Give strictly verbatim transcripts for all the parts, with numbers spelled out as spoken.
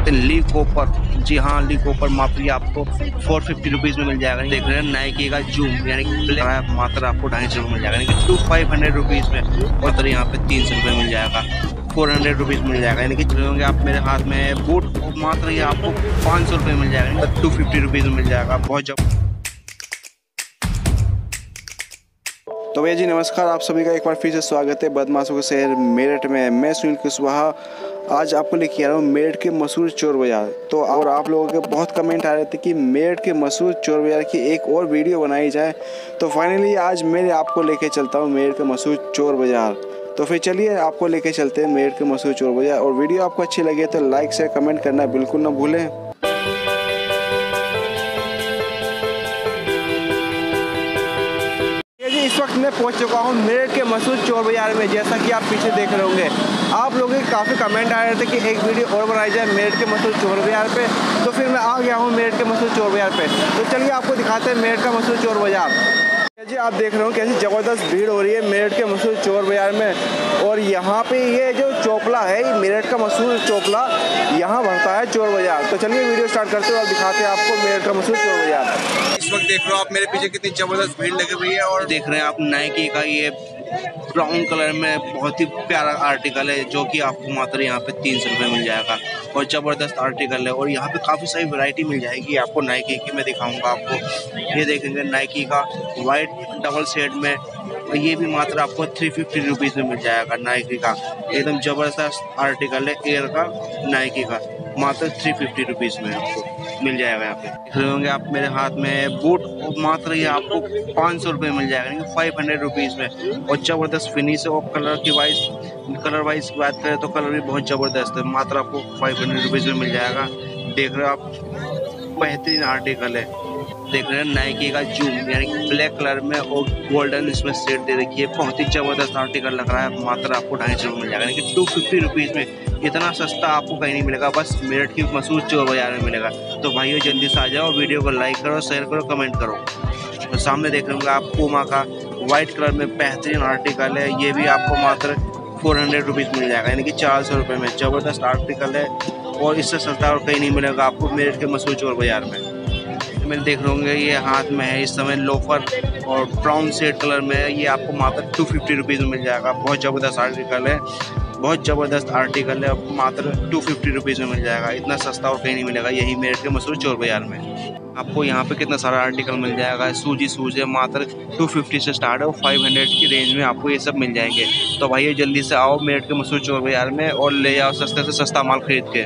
सकते हैं ली कॉपर। जी हाँ, ली कॉपर मात्र आपको फोर फिफ्टी रुपीज़ में मिल जाएगा। देख रहे हैं नाइकी का जूम यानी कि मात्र आपको ढाई सौ रुपये मिल जाएगा, यानी कि टू फाइव हंड्रेड रुपीज़ में। और तो यहाँ पे तीन सौ रुपये मिल जाएगा, फोर हंड्रेड रुपीज़ मिल जाएगा। यानी कि चले होंगे आप मेरे हाथ में बूट मात्र ये आपको पाँच सौ रुपये मिल जाएगा, टू फिफ्टी रुपीज़ में मिल जाएगा। बहुत जब तो भैया जी नमस्कार, आप सभी का एक बार फिर से स्वागत है बदमाशों के शहर मेरठ में। मैं सुनील कुशवाहा आज आपको लेके आ रहा हूँ मेरठ के मशहूर चोर बाज़ार। तो और आप लोगों के बहुत कमेंट आ रहे थे कि मेरठ के मशहूर चोर बाज़ार की एक और वीडियो बनाई जाए, तो फाइनली आज मैं आपको लेके चलता हूँ मेरठ के मशहूर चोर बाज़ार। तो फिर चलिए आपको लेके चलते हैं मेरठ के मशहूर चोर बाज़ार। और वीडियो आपको अच्छी लगे तो लाइक शेयर कमेंट करना बिल्कुल ना भूलें। इस वक्त मैं पहुंच चुका हूं मेरठ के मशहूर चोर बाज़ार में। जैसा कि आप पीछे देख रहे होंगे, आप लोगों के काफ़ी कमेंट आ रहे थे कि एक वीडियो और बनाई जाए मेरठ के मशहूर चोर बाज़ार पे। तो फिर मैं आ गया हूं मेरठ के मशहूर चोर बाज़ार पे। तो चलिए आपको दिखाते हैं मेरठ का मशहूर चोर बाज़ार। जी आप देख रहे हो कैसी ज़बरदस्त भीड़ हो रही है मेरठ के मशहूर चोर बाज़ार में। और यहाँ पे ये जो चोपला है, ये मेरठ का मशहूर चोपला यहाँ भरता है चोर बाज़ार। तो चलिए वीडियो स्टार्ट करते हैं और दिखाते हैं आपको मेरठ का मशहूर चोर बाज़ार। इस वक्त देख रहे हो आप मेरे पीछे कितनी जबरदस्त भीड़ लगी हुई है। और देख रहे हैं आप नाइकी का ये ब्राउन कलर में बहुत ही प्यारा आर्टिकल है, जो कि आपको मात्र यहाँ पे तीन सौ रुपये मिल जाएगा। और ज़बरदस्त आर्टिकल है और यहाँ पे काफ़ी सारी वैरायटी मिल जाएगी आपको नाइकी की। मैं दिखाऊंगा आपको, ये देखेंगे नाइकी का वाइट डबल शेड में, और ये भी मात्र आपको थ्री फिफ्टी रुपीज़ में मिल जाएगा। नाइकी का एकदम ज़बरदस्त आर्टिकल है एयर का, नाइकी का मात्र थ्री फिफ्टी रुपीज़ में आपको मिल जाएगा। यहाँ पे देख रहे होंगे आप मेरे हाथ में बूट, मात्र ये आपको पाँच सौ रुपये मिल जाएगा, यानी फाइव हंड्रेड रुपीज़ में। और ज़बरदस्त फिनिश है। और कलर की वाइज कलर वाइज बात करें तो कलर भी बहुत ज़बरदस्त है, मात्र आपको फाइव हंड्रेड रुपीज़ में मिल जाएगा। देख रहे हो आप, बेहतरीन आर्टिकल है। देख रहे हैं नाइकी का जूम यानी कि ब्लैक कलर में और गोल्डन इसमें सेट दे रखी है। बहुत ही ज़बरदस्त आर्टिकल लग रहा है, मात्र आपको ढाई सौ मिल जाएगा, यानी कि टू फिफ्टी रुपीज़ में। इतना सस्ता आपको कहीं नहीं मिलेगा, बस मेरठ की मशहूर चोर बाज़ार में मिलेगा। तो भाइयों जल्दी से आ जाओ, वीडियो को लाइक करो, शेयर करो, कमेंट करो। और सामने देख रहे होंगे आप पूमा का वाइट कलर में बेहतरीन आर्टिकल है, ये भी आपको मात्र फोर हंड्रेड रुपीज़ मिल जाएगा, यानी कि चार सौ रुपये में। ज़बरदस्त आर्टिकल है और इससे सस्ता और कहीं नहीं मिलेगा आपको मेरठ के मशहूर चोर बाज़ार में। मैंने देख रहे होंगे ये हाथ में है इस समय लोफर और ब्राउन शेड कलर में है, ये आपको मात्र टू फिफ्टी रुपीज़ में मिल जाएगा। बहुत ज़बरदस्त आर्टिकल है, बहुत ज़बरदस्त आर्टिकल है, मात्र टू फिफ्टी रुपीज़ में मिल जाएगा। इतना सस्ता और कहीं नहीं मिलेगा, यही मेरठ के मशहूर चोर बाज़ार में। आपको यहाँ पे कितना सारा आर्टिकल मिल जाएगा। सूजी सूज है, मात्र टू फिफ्टी से स्टार्ट है और फाइव हंड्रेड की रेंज में आपको ये सब मिल जाएंगे। तो भाई जल्दी से आओ मेरठ के मशहूर चोर बाज़ार में और ले आओ सस्ते से सस्ता माल खरीद के।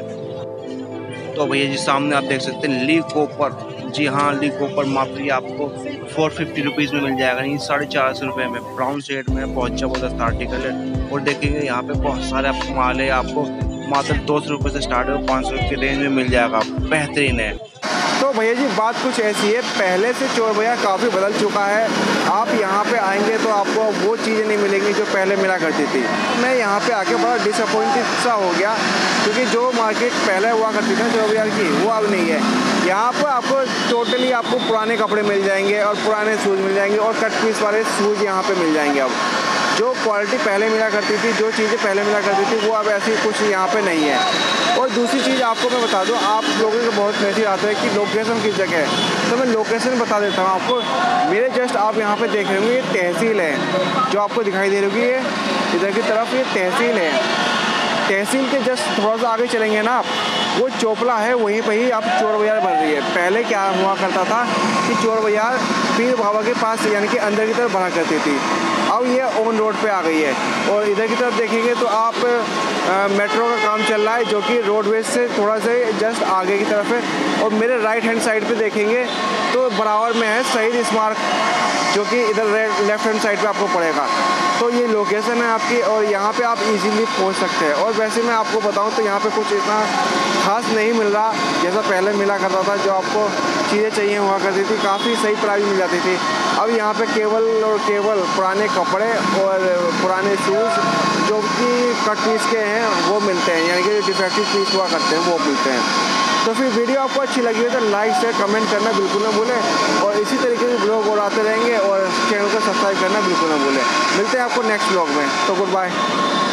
तो भैया जी सामने आप देख सकते हैं ली कॉपर। जी हाँ, ली कॉपर मात्र आपको फोर फिफ्टी रुपीज़ में मिल जाएगा, यानी साढ़े चार सौ रुपये में। ब्राउन शेड में बहुत ज़बरदस्त आर्टिकल है। और देखेंगे यहाँ पे बहुत सारे आपको माल है, आपको मात्र दो सौ रुपये से स्टार्ट है, पाँच सौ की रेंज में मिल जाएगा, बेहतरीन है। तो भैया जी बात कुछ ऐसी है, पहले से चोर बाज़ार काफ़ी बदल चुका है। आप यहाँ पे आएंगे तो आपको वो चीज़ें नहीं मिलेंगी जो पहले मिला करती थी। मैं यहाँ पे आके बड़ा डिसअपॉइंटेड सा हो गया, क्योंकि जो मार्केट पहले हुआ करती थी चोर बाज़ार की, वो अब नहीं है। यहाँ पर आपको टोटली आपको पुराने कपड़े मिल जाएंगे और पुराने शूज़ मिल जाएंगे और कट पीस वाले शूज़ यहाँ पे मिल जाएंगे। अब जो क्वालिटी पहले मिला करती थी, जो चीज़ें पहले मिला करती थी, वो अब ऐसी कुछ यहाँ पे नहीं है। और दूसरी चीज़ आपको मैं बता दूँ, आप लोगों को बहुत मैसेज आता है कि लोकेशन किस जगह है, तो मैं लोकेशन बता देता हूँ आपको। मेरे जस्ट आप यहाँ पे देख रहे होंगे, ये तहसील है जो आपको दिखाई दे रही होगी, ये इधर की तरफ ये तहसील है। तहसील के जस्ट थोड़ा सा आगे चलेंगे ना आप, वो चोपला है, वहीं पर ही आप चोर बाज़ार बन रही है। पहले क्या हुआ करता था कि चोर बाज़ार पीर बाबा के पास यानी कि अंदर की तरफ बढ़ा करती थी, अब ये ऑन रोड पे आ गई है। और इधर की तरफ देखेंगे तो आप आ, मेट्रो का काम चल रहा है, जो कि रोडवेज से थोड़ा सा जस्ट आगे की तरफ है। और मेरे राइट हैंड साइड पे देखेंगे तो बराबर में है शहीद स्मारक, जो कि इधर लेफ्ट हैंड साइड पे आपको पड़ेगा। तो ये लोकेशन है आपकी, और यहाँ पे आप इजीली पहुँच सकते हैं। और वैसे मैं आपको बताऊँ तो यहाँ पे कुछ इतना खास नहीं मिल रहा जैसा पहले मिला करता था। जो आपको चीज़ें चाहिए हुआ करती थी, काफ़ी सही प्राइस मिल जाती थी। अब यहाँ पे केवल और केवल पुराने कपड़े और पुराने शूज़ जो कि कट पीस के हैं वो मिलते हैं, यानी कि डिफेक्टिव पीस हुआ करते हैं वो मिलते हैं। तो फिर वीडियो आपको अच्छी लगी हो तो लाइक शेयर कमेंट करना बिल्कुल ना भूलें। और इसी तरीके से ब्लॉग और आते रहेंगे, और चैनल को सब्सक्राइब करना बिल्कुल ना भूलें। मिलते हैं आपको नेक्स्ट ब्लॉग में, तो गुड बाय।